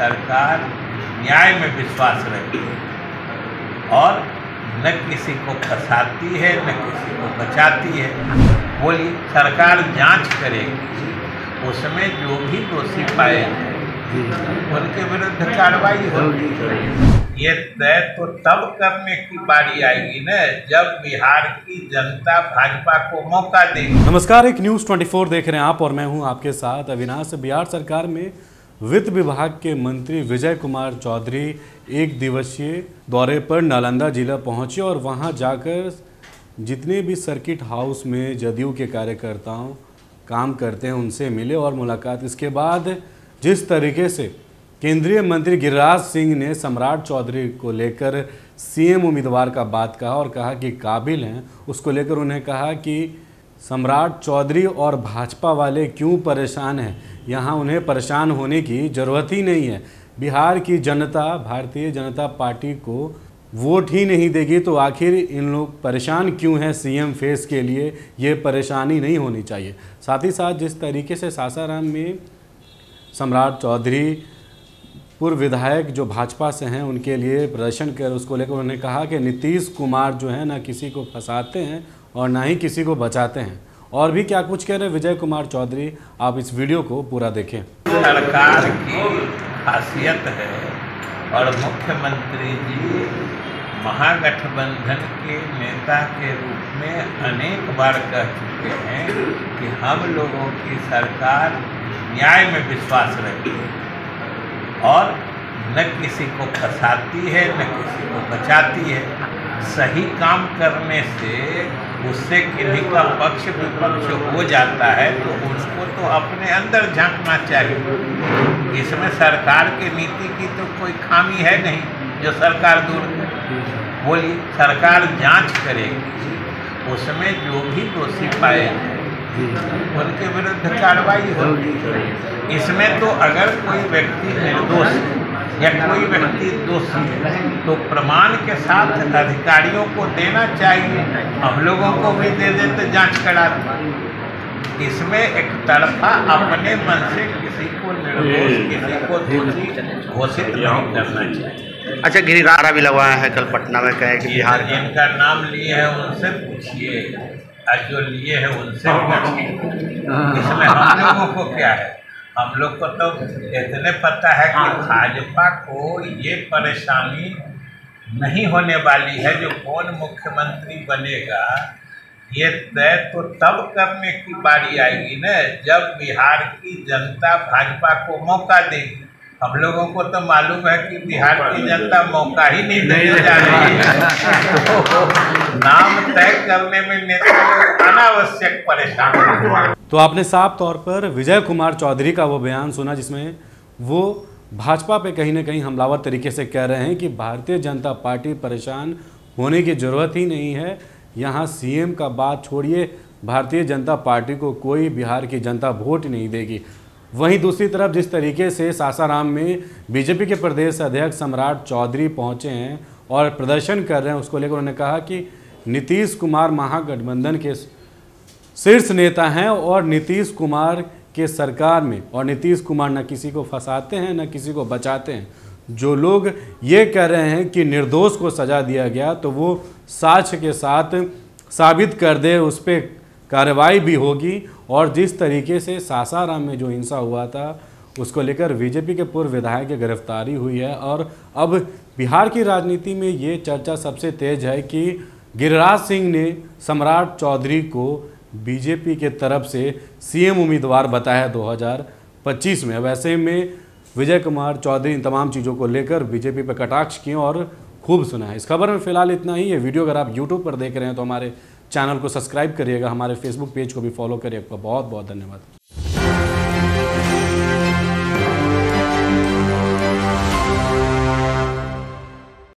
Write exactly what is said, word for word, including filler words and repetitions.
सरकार न्याय में विश्वास रखती है और न किसी को फंसाती है न किसी को बचाती है। बोलिए, सरकार जांच करेगी, उसमें जो भी दोषी पाए उनके विरुद्ध कार्रवाई होगी। ये तय तो तब करने की बारी आएगी न जब बिहार की जनता भाजपा को मौका देगी। नमस्कार, एक न्यूज़ चौबीस देख रहे हैं आप और मैं हूं आपके साथ अविनाश। बिहार सरकार में वित्त विभाग के मंत्री विजय कुमार चौधरी एक दिवसीय दौरे पर नालंदा जिला पहुंचे और वहां जाकर जितने भी सर्किट हाउस में जदयू के कार्यकर्ताओं काम करते हैं उनसे मिले और मुलाकात। इसके बाद जिस तरीके से केंद्रीय मंत्री गिरिराज सिंह ने सम्राट चौधरी को लेकर सीएम उम्मीदवार का बात कहा और कहा कि काबिल हैं, उसको लेकर उन्हें कहा कि सम्राट चौधरी और भाजपा वाले क्यों परेशान हैं, यहाँ उन्हें परेशान होने की ज़रूरत ही नहीं है। बिहार की जनता भारतीय जनता पार्टी को वोट ही नहीं देगी तो आखिर इन लोग परेशान क्यों हैं सीएम फेस के लिए, ये परेशानी नहीं होनी चाहिए। साथ ही साथ जिस तरीके से सासाराम में सम्राट चौधरी पूर्व विधायक जो भाजपा से हैं उनके लिए प्रदर्शन कर उसको लेकर उन्होंने कहा कि नीतीश कुमार जो है ना किसी को फंसाते हैं और ना ही किसी को बचाते हैं। और भी क्या कुछ कह रहे हैं विजय कुमार चौधरी, आप इस वीडियो को पूरा देखें। सरकार की खासियत है और मुख्यमंत्री जी महागठबंधन के नेता के रूप में अनेक बार कह चुके हैं कि हम लोगों की सरकार न्याय में विश्वास रखती है और न किसी को फंसाती है न किसी को बचाती है। सही काम करने से उससे किन्हीं का पक्ष विपक्ष हो जाता है तो उसको तो अपने अंदर झांकना चाहिए। इसमें सरकार की नीति की तो कोई खामी है नहीं जो सरकार दूर करे। बोलिए, सरकार जांच करेगी, उसमें जो भी दोषी पाए उनके विरुद्ध कार्रवाई होगी। इसमें तो अगर कोई व्यक्ति निर्दोष या कोई व्यक्ति दोषी तो प्रमाण के साथ अधिकारियों को देना चाहिए, हम लोगों को भी दे देते जांच करा दे। इसमें एक तरफा अपने मन से किसी को निर्दोष किसी को दोषी घोषित नहीं करना चाहिए। अच्छा, गिरिराज भी लगवाया है कल पटना में, कहे कि बिहार जिनका नाम लिए है उनसे पूछिए और जो लिए है उनसे पूछिए। इसमें हम लोगों को क्या है, हम लोग को तो इतने पता है कि भाजपा को ये परेशानी नहीं होने वाली है जो कौन मुख्यमंत्री बनेगा। ये तय तो तब करने की बारी आएगी न जब बिहार की जनता भाजपा को मौका देगी। हम लोगों को तो मालूम है कि बिहार की जनता मौका ही नहीं देने जा रही है। तो नाम तय करने में नेता लोग अनावश्यक परेशान हो। तो आपने साफ तौर पर विजय कुमार चौधरी का वो बयान सुना जिसमें वो भाजपा पे कहीं ना कहीं हमलावर तरीके से कह रहे हैं कि भारतीय जनता पार्टी परेशान होने की ज़रूरत ही नहीं है। यहाँ सीएम का बात छोड़िए, भारतीय जनता पार्टी को कोई बिहार की जनता वोट नहीं देगी। वहीं दूसरी तरफ जिस तरीके से सासाराम में बीजेपी के प्रदेश अध्यक्ष सम्राट चौधरी पहुंचे हैं और प्रदर्शन कर रहे हैं, उसको लेकर उन्होंने कहा कि नीतीश कुमार महागठबंधन के शीर्ष नेता हैं और नीतीश कुमार के सरकार में और नीतीश कुमार न किसी को फंसाते हैं न किसी को बचाते हैं। जो लोग ये कह रहे हैं कि निर्दोष को सजा दिया गया तो वो साक्ष्य के साथ साबित कर दे, उस पर कार्रवाई भी होगी। और जिस तरीके से सासाराम में जो हिंसा हुआ था उसको लेकर बीजेपी के पूर्व विधायक की गिरफ्तारी हुई है और अब बिहार की राजनीति में ये चर्चा सबसे तेज है कि गिरिराज सिंह ने सम्राट चौधरी को बीजेपी के तरफ से सीएम उम्मीदवार बताया दो हज़ार पच्चीस में। वैसे में विजय कुमार चौधरी इन तमाम चीज़ों को लेकर बीजेपी पर कटाक्ष किए और खूब सुना है। इस खबर में फिलहाल इतना ही है। वीडियो अगर आप यूट्यूब पर देख रहे हैं तो हमारे चैनल को सब्सक्राइब करिएगा, हमारे फेसबुक पेज को भी फॉलो करिए। आपका बहुत बहुत धन्यवाद।